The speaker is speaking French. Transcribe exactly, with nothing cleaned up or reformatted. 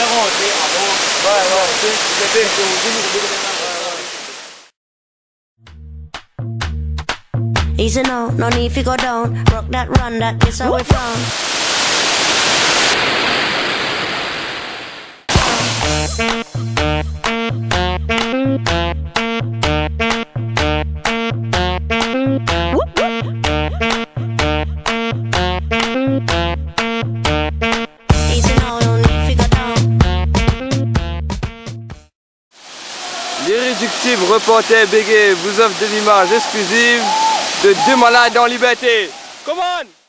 rentrer avant. Ouais, ouais, c'est c'est Easy now, no need to go down. Rock that run, that is how we found. L'Irréductible reporter Bégué vous offre des images exclusives de deux malades en liberté. Come on!